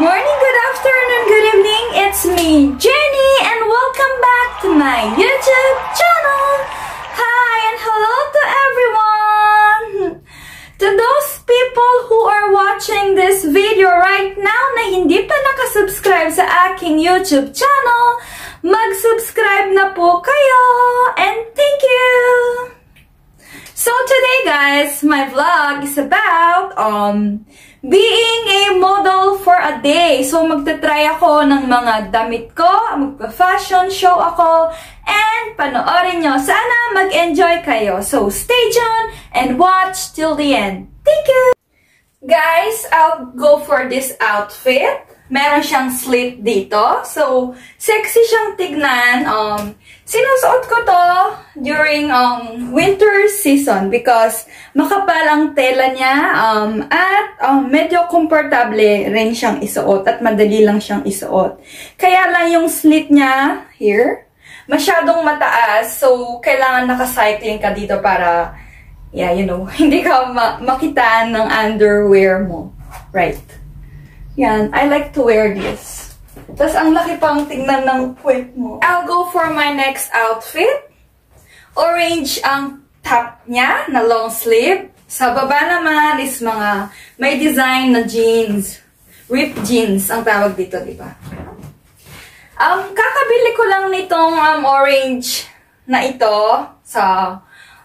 morning, good afternoon, good evening. It's me, Jenny, and welcome back to my YouTube channel. Hi and hello to everyone. To those people who are watching this video right now na hindi pa nakasubscribe sa aking YouTube channel, mag-subscribe na po kayo. And thank you. So today guys, my vlog is about being a model for a day. So magta-try ako ng mga damit ko, magpa-fashion show ako, and panoorin nyo. Sana mag-enjoy kayo. So stay tuned and watch till the end. Thank you! Guys, I'll go for this outfit. Meron siyang slit dito. So, sexy siyang tignan. Sinusuot ko to during winter season because makapal ang tela niya at medyo komportable rin siyang isuot at madali lang siyang isuot. Kaya lang yung slit niya here, masyadong mataas. So, kailangan naka-cycling ka dito para, yeah, you know, hindi ka makitaan ng underwear mo. Right. Yan, I like to wear this. Tapos, ang laki pang tignan ng puwet mo. I'll go for my next outfit. Orange ang top niya, na long sleeve. Sa baba naman is mga may design na jeans. Ripped jeans ang tawag dito, di ba? Kakabili ko lang nitong orange na ito sa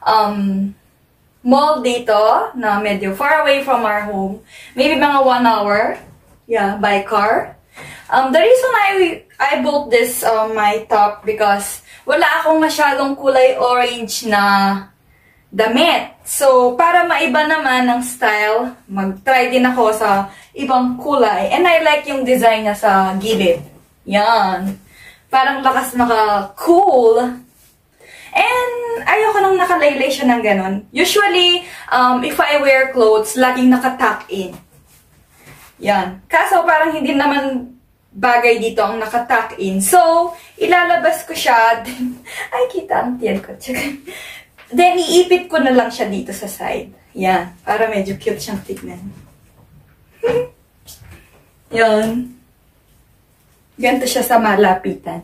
mall dito na medyo far away from our home. Maybe mga 1 hour. Yeah, by car. The reason I bought this my top because wala akong masyadong kulay orange na damit. So, para maiba naman ng style, mag-try din ako sa ibang kulay. And I like yung design niya sa gilid. Yan. Parang lakas naka-cool. And ayoko nang nakalaylay siya ng ganon. Usually, if I wear clothes, laging naka-tuck in. Yan. Kaso parang hindi naman bagay dito ang naka-tuck in. So, ilalabas ko siya. Ay, kita ang tiyan ko. Then, iipit ko na lang siya dito sa side. Yan. Para medyo cute siyang tignan. Yan. Ganito siya sa malapitan.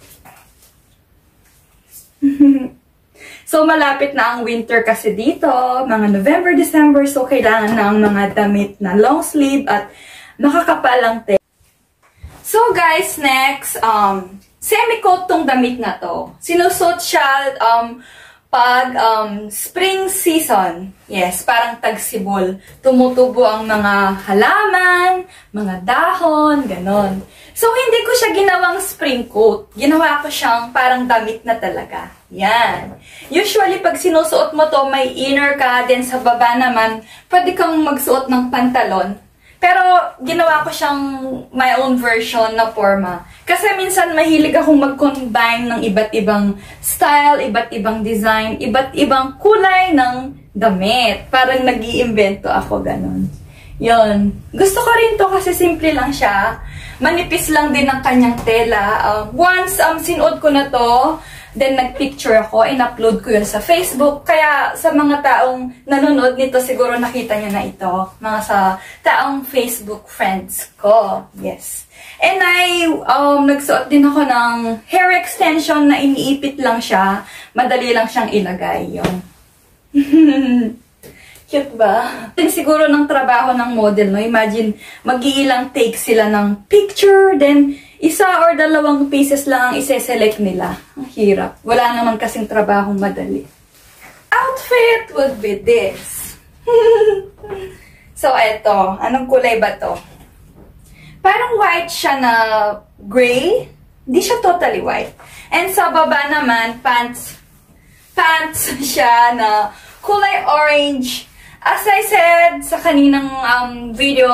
So, malapit na ang winter kasi dito. Mga November, December. So, kailangan na ang mga damit na long sleeve at makakapalang te. So, guys, next, semi-coat tong damit na to. Sinusot siya pag spring season. Yes, parang tagsibol. Tumutubo ang mga halaman, mga dahon, ganon. So, hindi ko siya ginawang spring coat. Ginawa ko siyang parang damit na talaga. Yan. Usually, pag sinusuot mo to, may inner ka, then sa baba naman, pwede kang magsuot ng pantalon. Pero, ginawa ko siyang my own version na forma. Kasi minsan, mahilig akong mag-combine ng iba't ibang style, iba't ibang design, iba't ibang kulay ng damit. Parang nag-iimbento ako, ganun. Yun. Gusto ko rin to kasi simple lang siya. Manipis lang din ang kanyang tela. Once sinuot ko na to, then nag-picture ako, in-upload ko yun sa Facebook. Kaya sa mga taong nanonood nito, siguro nakita nyo na ito. Mga sa taong Facebook friends ko. Yes. And nagsuot din ako ng hair extension na iniipit lang siya. Madali lang siyang ilagay. Yun. Cute ba? Siguro ng trabaho ng model, no? Imagine, mag-iilang take sila ng picture, then isa or dalawang pieces lang ang ise-select nila. Ang hirap. Wala naman kasing trabahong madali. Outfit would be this. So, eto. Anong kulay ba to? Parang white siya na gray. Hindi siya totally white. And sa baba naman, pants siya na kulay orange. As I said sa kaninang video,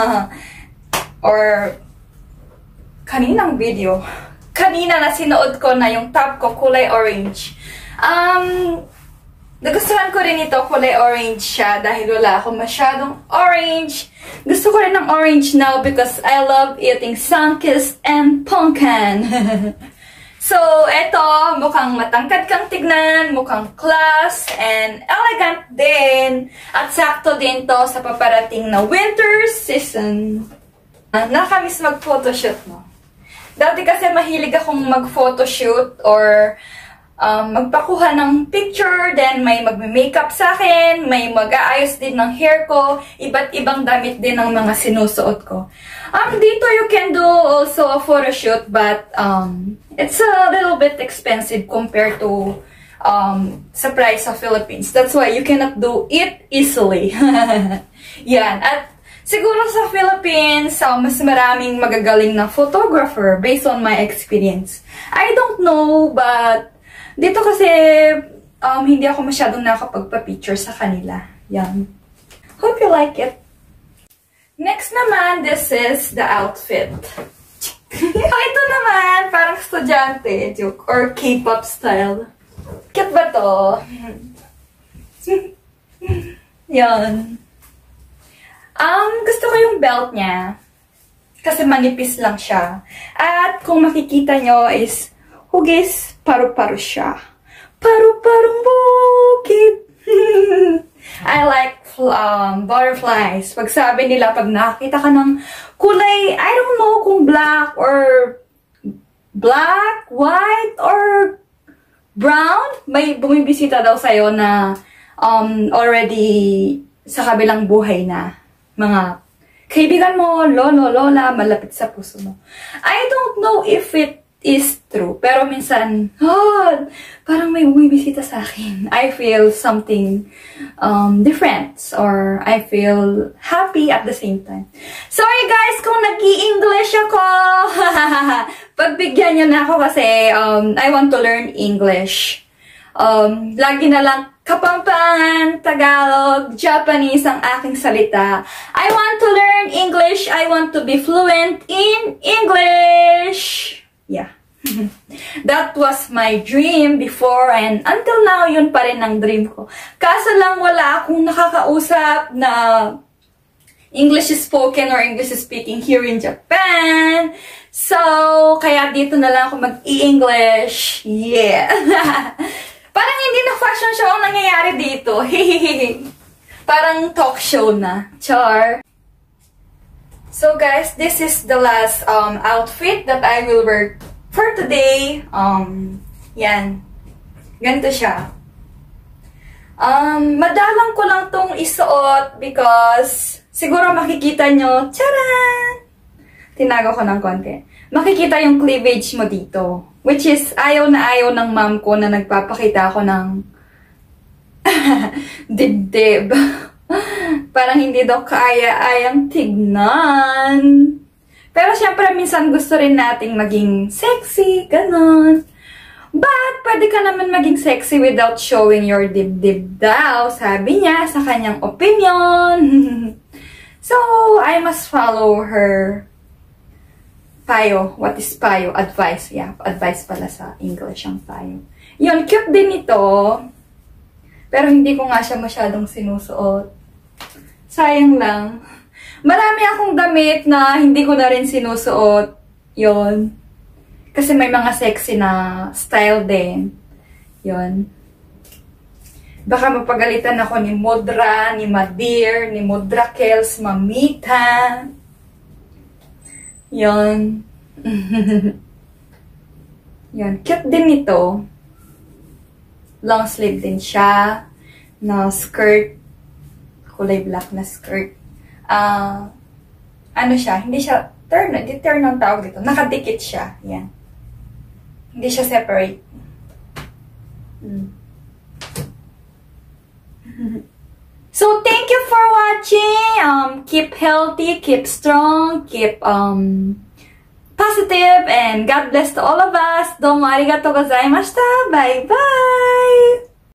kanina na sinuot ko na yung top ko, kulay orange. Nagustuhan ko rin ito, kulay orange siya dahil wala akong masyadong orange. Gusto ko rin ng orange now because I love eating Sunkist and pumpkin. So, eto, mukhang matangkad kang tignan, mukhang class, and elegant din. At sakto din to sa paparating na winter season. Nakakamiss mag-photoshoot, no? Dati kasi mahilig akong mag-photoshoot or magpakuha ng picture, then may magme-makeup sa akin, may mag-aayos din ng hair ko, iba't ibang damit din ng mga sinusuot ko. Dito you can do also a photoshoot, but it's a little bit expensive compared to sa price of Philippines. That's why you cannot do it easily. Yan. At siguro sa Philippines, mas maraming magagaling na photographer based on my experience. I don't know, but dito kasi, hindi ako masyadong nakapagpa-picture sa kanila. Yan. Hope you like it. Next naman, this is the outfit. Ito naman, parang estudyante, joke, or K-pop style. Cute ba to? Yan. Gusto ko yung belt niya. Kasi manipis lang siya. At kung makikita nyo is, hugis, paru-paro siya. Paru-parong bukid. I like butterflies. Pag sabi nila, pag nakita ka ng kulay, I don't know kung black, white, or brown, may bumibisita daw sa'yo na already sa kabilang buhay na mga kaibigan mo, lolo, lola, malapit sa puso mo. I don't know if it is true. Pero minsan, parang may bumibisita sa akin. I feel something different, or I feel happy at the same time. Sorry guys kung nag-i-English ako. Pagbigyan nyo na ako kasi I want to learn English. Lagi na lang Kapampangan, Tagalog, Japanese ang aking salita. I want to learn English. I want to be fluent in English. Yeah. That was my dream before, and until now, yun pa rin ang dream ko. Kaso lang wala akong nakakausap na English spoken or English speaking here in Japan. So, kaya dito na lang ako mag-i-English. Yeah. Parang hindi na fashion show ang nangyayari dito. Parang talk show na. Char. So guys, this is the last outfit that I will wear for today. Yan. Ganito siya. Madalang ko lang tong isuot because siguro makikita nyo, charan! Tinago ko ng konti. Makikita yung cleavage mo dito. Which is, ayaw na ayaw ng mom ko na nagpapakita ako ng dibdib. Parang hindi daw kaya-ayang tignan. Pero syempre, minsan gusto rin nating maging sexy, ganon. But, pwede ka naman maging sexy without showing your dibdib daw, sabi niya sa kanyang opinion. So, I must follow her payo. What is payo? Advice. Yeah, advice pala sa English ang payo. Yun, cute din ito. Pero hindi ko nga siya masyadong sinusuot. Sayang lang. Marami akong damit na hindi ko na rin sinusuot. Yun. Kasi may mga sexy na style din. Yun. Baka mapagalitan ako ni Modra, ni Madir, ni Modra Kels, Mamita. Yun. Yun. Cute din ito. Long sleeve din siya. Na skirt. Kulay black na skirt. Ano siya? Hindi siya turn. Hindi turn ang tawag dito. Nakadikit siya. Yan. Hindi siya separate. So, thank you for watching. Keep healthy, keep strong, keep positive, and God bless to all of us. Domo arigatou gozaimashita. Bye-bye!